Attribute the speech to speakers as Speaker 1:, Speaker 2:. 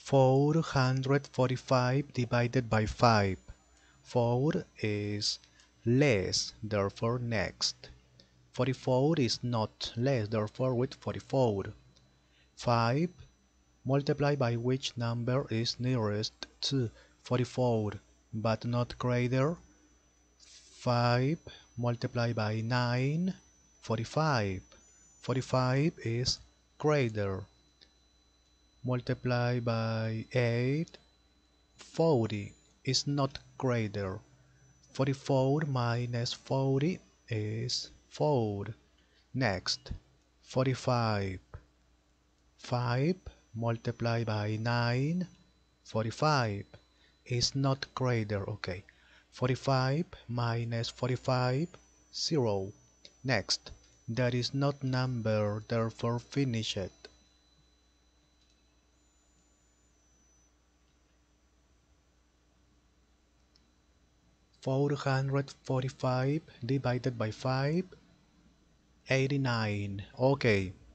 Speaker 1: 445 divided by 5. 4 is less, therefore next. 44 is not less, therefore with 44. 5 multiplied by which number is nearest to 44 but not greater. 5 multiplied by 9, 45. 45 is greater. Multiply by 8, 40 is not greater. 44 minus 40 is 4. Next, 45. 5 multiplied by 9, 45 is not greater. Okay. 45 minus 45, 0. Next, that is not number, therefore finish it. 445 divided by 5, 89. Okay,